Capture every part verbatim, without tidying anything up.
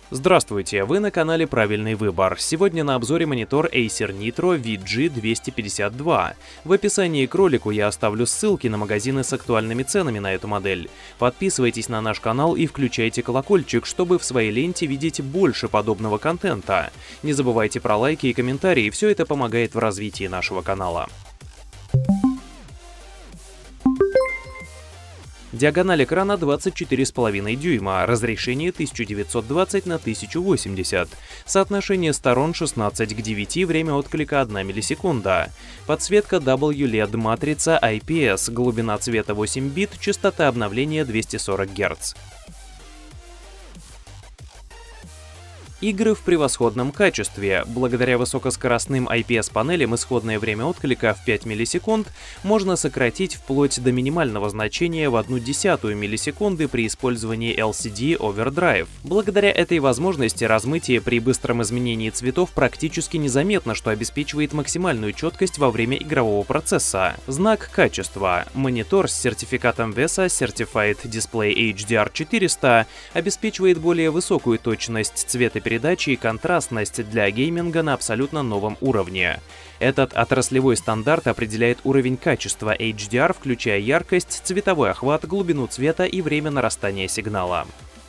Здравствуйте, вы на канале Правильный выбор. Сегодня на обзоре монитор Acer Nitro ви джи двести пятьдесят два. В описании к ролику я оставлю ссылки на магазины с актуальными ценами на эту модель. Подписывайтесь на наш канал и включайте колокольчик, чтобы в своей ленте видеть больше подобного контента. Не забывайте про лайки и комментарии, все это помогает в развитии нашего канала. Диагональ экрана двадцать четыре с половиной дюйма, разрешение тысяча девятьсот двадцать на тысячу восемьдесят, соотношение сторон шестнадцать к девяти, время отклика одна миллисекунда, подсветка дабл ю эл и ди матрица ай пи эс, глубина цвета восемь бит, частота обновления двести сорок герц. Игры в превосходном качестве. Благодаря высокоскоростным ай пи эс-панелям исходное время отклика в пять миллисекунд можно сократить вплоть до минимального значения в одну десятую миллисекунды при использовании эл си ди Overdrive. Благодаря этой возможности размытие при быстром изменении цветов практически незаметно, что обеспечивает максимальную четкость во время игрового процесса. Знак качества. Монитор с сертификатом веса Certified Display эйч ди ар четыреста обеспечивает более высокую точность цветопередачи и контрастность для гейминга на абсолютно новом уровне. Этот отраслевой стандарт определяет уровень качества эйч ди ар, включая яркость, цветовой охват, глубину цвета и время нарастания сигнала.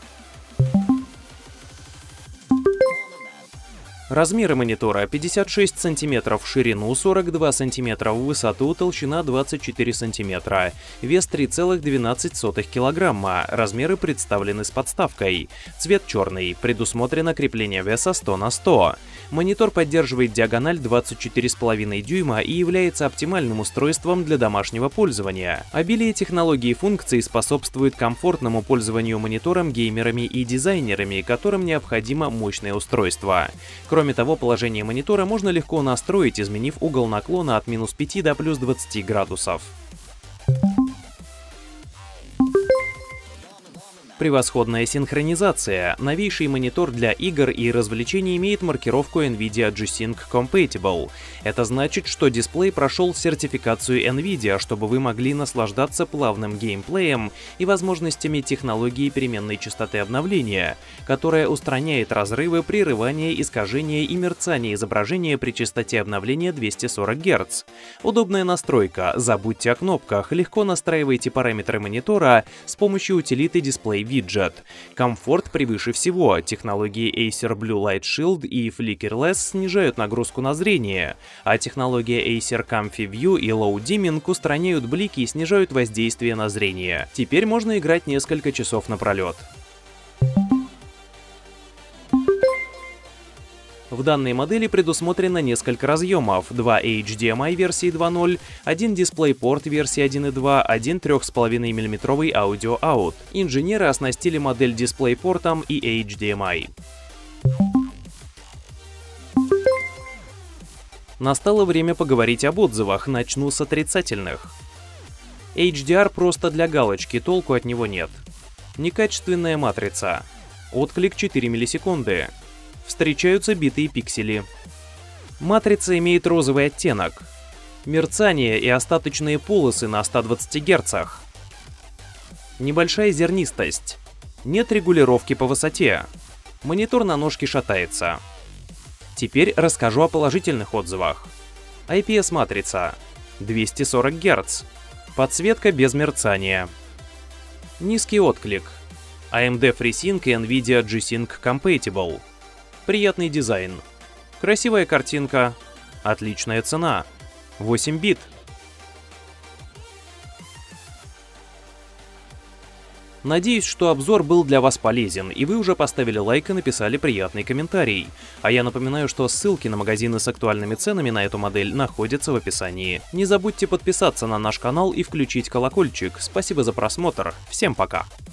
Размеры монитора: пятьдесят шесть сантиметров в ширину, сорок два сантиметра в высоту, толщина двадцать четыре сантиметра, вес три целых двенадцать сотых килограмма, размеры представлены с подставкой, цвет черный, предусмотрено крепление веса сто на сто. Монитор поддерживает диагональ двадцать четыре с половиной дюйма и является оптимальным устройством для домашнего пользования. Обилие технологий и функций способствует комфортному пользованию монитором геймерами и дизайнерами, которым необходимо мощное устройство. Кроме того, положение монитора можно легко настроить, изменив угол наклона от минус пяти до плюс двадцати градусов. Превосходная синхронизация. Новейший монитор для игр и развлечений имеет маркировку NVIDIA G-Sync Compatible. Это значит, что дисплей прошел сертификацию NVIDIA, чтобы вы могли наслаждаться плавным геймплеем и возможностями технологии переменной частоты обновления, которая устраняет разрывы, прерывания, искажения и мерцание изображения при частоте обновления двести сорок герц. Удобная настройка. Забудьте о кнопках, легко настраивайте параметры монитора с помощью утилиты Display Widget. Комфорт превыше всего. Технологии Acer Blue Light Shield и Flickerless снижают нагрузку на зрение, а технология Acer Comfy View и Low Dimming устраняют блики и снижают воздействие на зрение. Теперь можно играть несколько часов напролет. В данной модели предусмотрено несколько разъемов: два эйч ди эм ай версии два ноль, один DisplayPort версии один и два, один три с половиной миллиметровый аудио-аут. Инженеры оснастили модель DisplayPort и эйч ди эм ай. Настало время поговорить об отзывах, начну с отрицательных. эйч ди ар просто для галочки, толку от него нет. Некачественная матрица. Отклик четыре миллисекунды. Встречаются битые пиксели. Матрица имеет розовый оттенок. Мерцание и остаточные полосы на ста двадцати герцах. Небольшая зернистость. Нет регулировки по высоте. Монитор на ножке шатается. Теперь расскажу о положительных отзывах. ай пи эс-матрица. двести сорок герц. Подсветка без мерцания. Низкий отклик. эй эм ди FreeSync и NVIDIA G-Sync Compatible. Приятный дизайн. Красивая картинка. Отличная цена. восемь бит. Надеюсь, что обзор был для вас полезен, и вы уже поставили лайк и написали приятный комментарий. А я напоминаю, что ссылки на магазины с актуальными ценами на эту модель находятся в описании. Не забудьте подписаться на наш канал и включить колокольчик. Спасибо за просмотр. Всем пока!